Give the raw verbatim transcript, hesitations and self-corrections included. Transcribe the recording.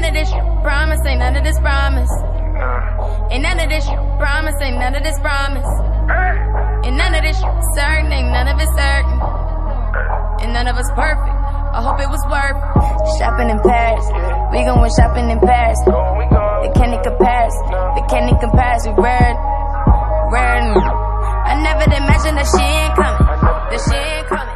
of this promise, ain't none of this promise. Ain't none of this promise, ain't none of this promise. And none of this certain, ain't none of it certain. And none of us perfect, I hope it was worth it. Shopping in Paris, we gon' win shopping in Paris. They can't even compare, they can't even compare. We rare, rare. I never imagined that she ain't coming, that she ain't coming.